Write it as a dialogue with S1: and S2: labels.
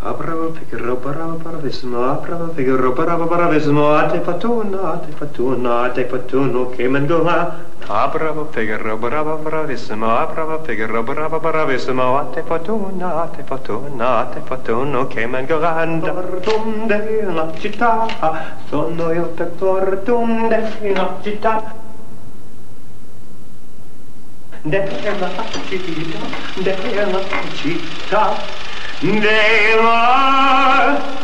S1: Abrava figaro barava paravesimo, abrava figaro barava paravesimo, ate fatuno, che mengola. Abrava figaro barava paravesimo, abrava figaro barava paravesimo, ate fatuno, che mengola. Andar donde la città, sono io per fortuna la città. Della città, della città, della